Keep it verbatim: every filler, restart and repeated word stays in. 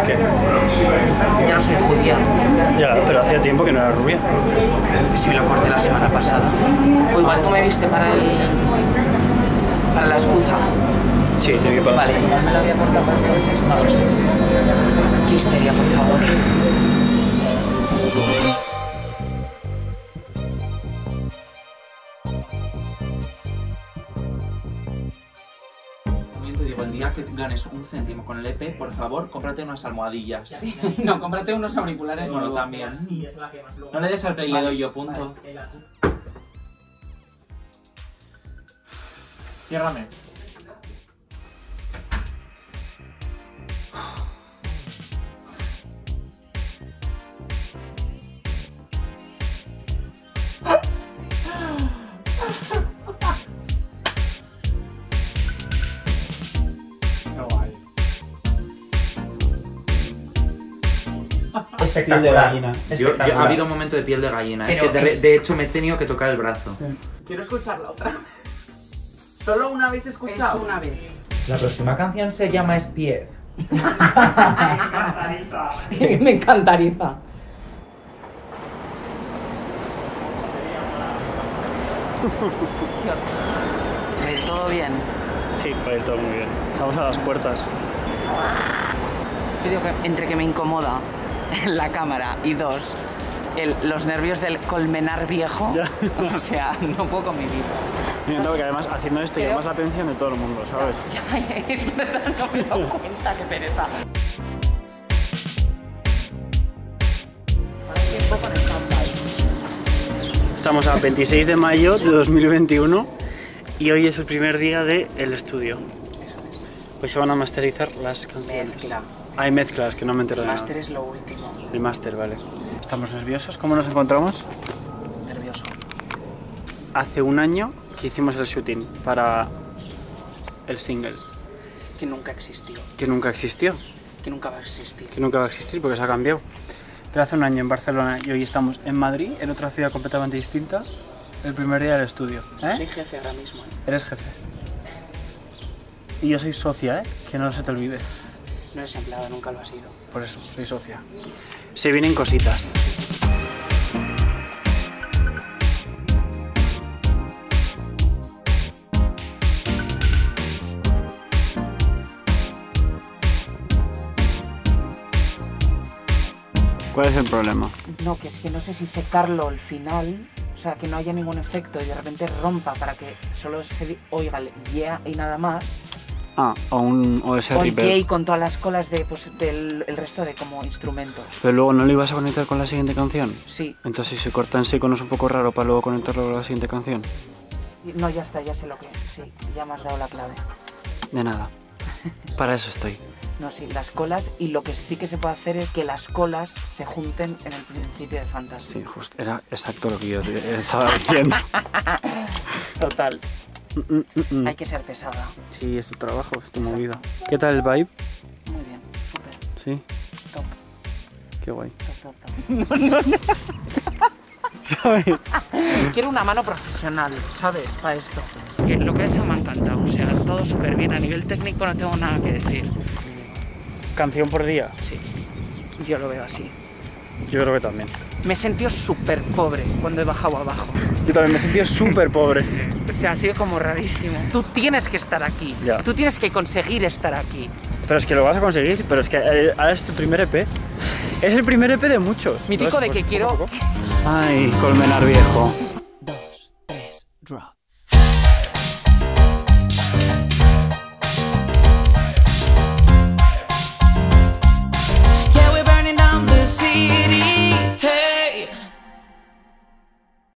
qué? Ya no soy judía. Ya, pero hacía tiempo que no era rubia. Si me lo corté la semana pasada. O igual tú me viste para el... para la excusa. Sí, te vi para... Vale, igual me lo había cortado para entonces, no lo sé. Qué histeria, por favor. También te digo, el día que ganes un céntimo con el E P, por favor, cómprate unas almohadillas. Sí. No, cómprate unos auriculares. Bueno, nuevos. también. No le des al play, le doy yo, punto. Ciérrame. Piel de gallina. Yo, yo, ha habido un momento de piel de gallina, Pero es que de, es... de hecho me he tenido que tocar el brazo. Quiero escucharla otra vez. ¿Solo una vez escuchado? Es una vez. La próxima canción se llama Spief. Me encantariza. ¿Todo bien? Sí, va a ir todo muy bien. Estamos a las puertas. Yo digo que entre que me incomoda la cámara y dos, el, los nervios del colmenar viejo, Ya. o sea, no puedo con mi vida. Me encanta porque además haciendo esto Pero- llamas la atención de todo el mundo, ¿sabes? Ay, es verdad, no me he dado cuenta, qué pereza. Estamos a veintiséis de mayo de dos mil veintiuno y hoy es el primer día del estudio. Hoy se van a masterizar las canciones. Mezcla. Hay mezclas que no me entero El de nada. máster es lo último. El máster, vale. ¿Estamos nerviosos? ¿Cómo nos encontramos? Nervioso. Hace un año que hicimos el shooting para el single, Que nunca existió. que nunca existió, Que nunca va a existir. que nunca va a existir porque se ha cambiado. Pero hace un año en Barcelona y hoy estamos en Madrid, en otra ciudad completamente distinta, el primer día del estudio. ¿Eh? Soy jefe ahora mismo. ¿eh? Eres jefe. Y yo soy socia, ¿eh? Que no se te olvide. No eres empleado, nunca lo has sido. Por eso, soy socia. Se vienen cositas. ¿Cuál es el problema? No, que es que no sé si secarlo al final, o sea, que no haya ningún efecto y de repente rompa para que solo se oiga el yeah y nada más. Ah, o, un, o ese O el reverb. yay con todas las colas de, pues, del el resto de como instrumentos. Pero luego no lo ibas a conectar con la siguiente canción. Sí. Entonces si se corta en seco no es un poco raro para luego conectarlo con la siguiente canción. No, ya está, ya sé lo que es. Sí, ya me has dado la clave. De nada. Para eso estoy. No, sí, las colas, y lo que sí que se puede hacer es que las colas se junten en el principio de Fantasy. Sí, justo. Era exacto lo que yo te- estaba diciendo. Total. Mm, mm, mm, mm. Hay que ser pesada. Sí, es tu trabajo, es tu movida. ¿Qué tal el vibe? Muy bien, súper. Sí, Top, qué guay. top, top, top. ¿Sabes? Quiero una mano profesional, ¿sabes? Para esto. Que lo que ha hecho me ha encantado, o sea, todo súper bien. A nivel técnico no tengo nada que decir. Canción por día. Sí, yo lo veo así. Yo creo que también. Me he sentido súper pobre cuando he bajado abajo. Yo también me he sentido súper pobre. O sea, ha sido como rarísimo. Tú tienes que estar aquí. Ya. Tú tienes que conseguir estar aquí. Pero es que lo vas a conseguir, pero es que eh, ahora es tu primer E P. Es el primer E P de muchos. Mítico Entonces, de que pues, quiero... poco a poco. Ay, Colmenar viejo.